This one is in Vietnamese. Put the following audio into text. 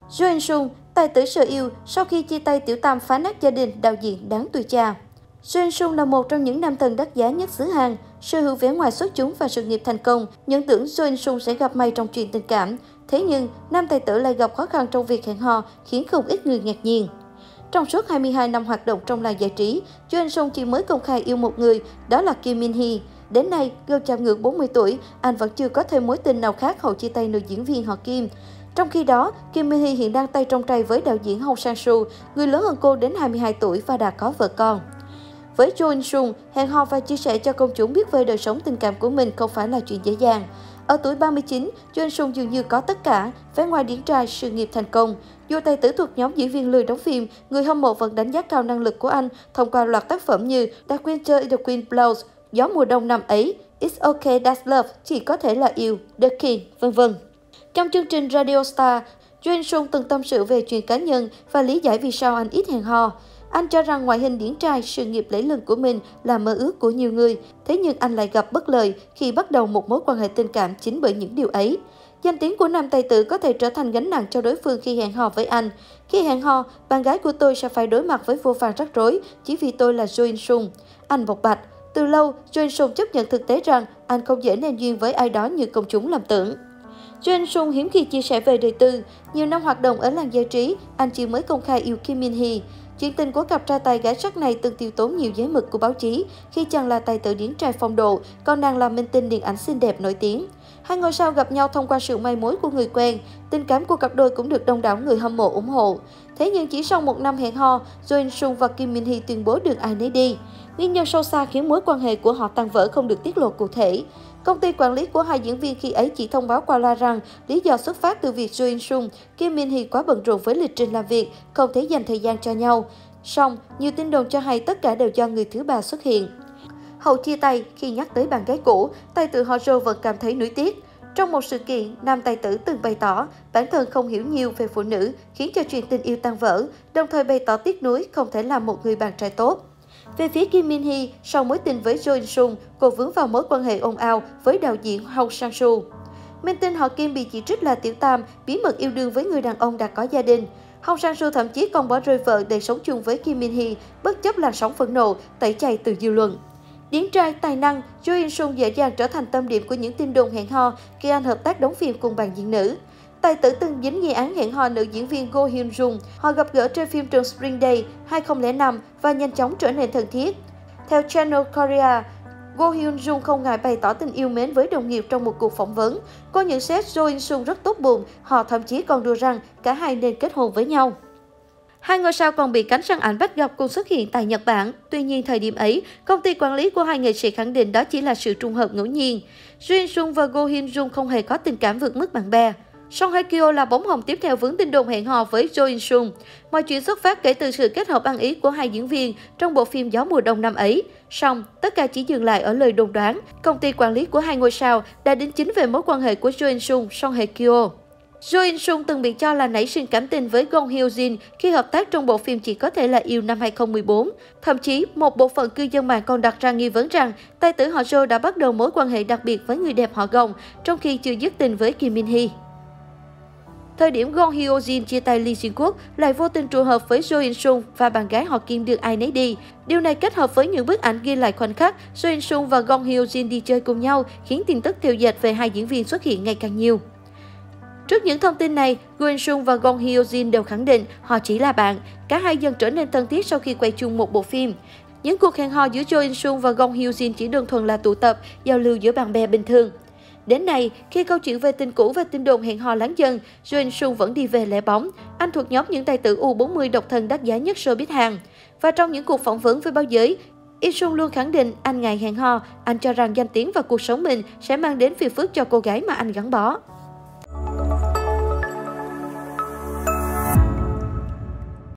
Jo In Sung, tài tử sở yêu, sau khi chia tay Tiểu Tam phá nát gia đình, đạo diễn đáng tuổi cha. Jo In Sung là một trong những nam thần đắt giá nhất xứ Hàn, sở hữu vẻ ngoài xuất chúng và sự nghiệp thành công. Những tưởng Jo In Sung sẽ gặp may trong chuyện tình cảm, thế nhưng nam tài tử lại gặp khó khăn trong việc hẹn hò, khiến không ít người ngạc nhiên. Trong suốt 22 năm hoạt động trong làng giải trí, Jo In Sung chỉ mới công khai yêu một người, đó là Kim Min Hee. Đến nay, gần chạm ngưỡng 40 tuổi, anh vẫn chưa có thêm mối tình nào khác hậu chia tay nữ diễn viên họ Kim. Trong khi đó, Kim Min Hee hiện đang tay trong tay với đạo diễn Hong Sang-soo, người lớn hơn cô đến 22 tuổi và đã có vợ con. Với Jo In Sung, hẹn hò và chia sẻ cho công chúng biết về đời sống tình cảm của mình không phải là chuyện dễ dàng. Ở tuổi 39, Jo In Sung dường như có tất cả, vẻ ngoài điển trai, sự nghiệp thành công. Dù tài tử thuộc nhóm diễn viên lười đóng phim, người hâm mộ vẫn đánh giá cao năng lực của anh thông qua loạt tác phẩm như The Winter in the Wind Blows, Gió mùa đông năm ấy, It's Okay That's Love, Chỉ có thể là yêu, The King, v.v. Trong chương trình Radio Star, Jo In Sung từng tâm sự về chuyện cá nhân và lý giải vì sao anh ít hẹn hò. Anh cho rằng ngoại hình điển trai, sự nghiệp lẫy lừng của mình là mơ ước của nhiều người, thế nhưng anh lại gặp bất lợi khi bắt đầu một mối quan hệ tình cảm chính bởi những điều ấy. Danh tiếng của nam tài tử có thể trở thành gánh nặng cho đối phương khi hẹn hò với anh. Khi hẹn hò, bạn gái của tôi sẽ phải đối mặt với vô vàn rắc rối chỉ vì tôi là Jo In Sung. Anh bộc bạch. Từ lâu, Jo In Sung chấp nhận thực tế rằng anh không dễ nên duyên với ai đó như công chúng lầm tưởng. Jo In Sung hiếm khi chia sẻ về đời tư. Nhiều năm hoạt động ở làng giải trí, anh chỉ mới công khai yêu Kim Min Hee. Chuyện tình của cặp trai tài gái sắc này từng tiêu tốn nhiều giấy mực của báo chí khi chàng là tài tử điển trai phong độ, còn nàng là minh tinh điện ảnh xinh đẹp nổi tiếng. Hai ngôi sao gặp nhau thông qua sự mai mối của người quen, tình cảm của cặp đôi cũng được đông đảo người hâm mộ ủng hộ. Thế nhưng chỉ sau một năm hẹn hò, Jo In Sung và Kim Min Hee tuyên bố đường ai nấy đi. Nguyên nhân sâu xa khiến mối quan hệ của họ tan vỡ không được tiết lộ cụ thể. Công ty quản lý của hai diễn viên khi ấy chỉ thông báo qua loa rằng lý do xuất phát từ việc Jo In Sung, Kim Min Hee quá bận rộn với lịch trình làm việc, không thể dành thời gian cho nhau. Song, nhiều tin đồn cho hay tất cả đều do người thứ ba xuất hiện. Hậu chia tay, khi nhắc tới bạn gái cũ, tài tử họ Jo vẫn cảm thấy nuối tiếc. Trong một sự kiện, nam tài tử từng bày tỏ bản thân không hiểu nhiều về phụ nữ, khiến cho chuyện tình yêu tan vỡ, đồng thời bày tỏ tiếc nuối không thể làm một người bạn trai tốt. Về phía Kim Min Hee, sau mối tình với Jo In Sung, cô vướng vào mối quan hệ ồn ào với đạo diễn Hong Sang-soo. Minh tinh họ Kim bị chỉ trích là Tiểu Tam, bí mật yêu đương với người đàn ông đã có gia đình. Hong Sang-soo thậm chí còn bỏ rơi vợ để sống chung với Kim Min Hee, bất chấp làn sóng phẫn nộ, tẩy chay từ dư luận. Điển trai, tài năng, Jo In Sung dễ dàng trở thành tâm điểm của những tin đồn hẹn hò khi anh hợp tác đóng phim cùng bạn diễn nữ. Tài tử từng dính nghi án hẹn hò nữ diễn viên Go Hyun Jung. Họ gặp gỡ trên phim trường Spring Day 2005 và nhanh chóng trở nên thân thiết. Theo Channel Korea, Go Hyun Jung không ngại bày tỏ tình yêu mến với đồng nghiệp trong một cuộc phỏng vấn. Cô nhận xét Jo In Sung rất tốt bụng, họ thậm chí còn đưa rằng cả hai nên kết hôn với nhau. Hai ngôi sao còn bị cánh săn ảnh bắt gặp cùng xuất hiện tại Nhật Bản. Tuy nhiên, thời điểm ấy, công ty quản lý của hai nghệ sĩ khẳng định đó chỉ là sự trùng hợp ngẫu nhiên. Jo In Sung và Go Hyun Jung không hề có tình cảm vượt mức bạn bè. Song Hye Kyo là bóng hồng tiếp theo vướng tin đồn hẹn hò với Jo In Sung. Mọi chuyện xuất phát kể từ sự kết hợp ăn ý của hai diễn viên trong bộ phim Gió mùa đông năm ấy. Song, tất cả chỉ dừng lại ở lời đồn đoán. Công ty quản lý của hai ngôi sao đã đính chính về mối quan hệ của Jo In Sung, Song Hye Kyo. Jo In Sung từng bị cho là nảy sinh cảm tình với Gong Hyo Jin khi hợp tác trong bộ phim Chỉ có thể là yêu năm 2014. Thậm chí, một bộ phận cư dân mạng còn đặt ra nghi vấn rằng tài tử họ Jo đã bắt đầu mối quan hệ đặc biệt với người đẹp họ Gong, trong khi chưa dứt tình với Kim Min Hee. Thời điểm Gong Hyo Jin chia tay Lee Jin Wook lại vô tình trùng hợp với Jo In Sung và bạn gái họ Kim được ai nấy đi. Điều này kết hợp với những bức ảnh ghi lại khoảnh khắc Jo In Sung và Gong Hyo Jin đi chơi cùng nhau, khiến tin tức theo dệt về hai diễn viên xuất hiện ngày càng nhiều. Trước những thông tin này, Go In Sung và Gong Hyo Jin đều khẳng định họ chỉ là bạn. Cả hai dần trở nên thân thiết sau khi quay chung một bộ phim. Những cuộc hẹn hò giữa Jo In Sung và Gong Hyo Jin chỉ đơn thuần là tụ tập, giao lưu giữa bạn bè bình thường. Đến nay, khi câu chuyện về tình cũ và tin đồn hẹn hò lắng dần, Jo In Sung vẫn đi về lẻ bóng. Anh thuộc nhóm những tài tử U40 độc thân đắt giá nhất showbiz Hàn. Và trong những cuộc phỏng vấn với báo giới, In Sung luôn khẳng định anh ngại hẹn hò. Anh cho rằng danh tiếng và cuộc sống mình sẽ mang đến phiền phức cho cô gái mà anh gắn bó.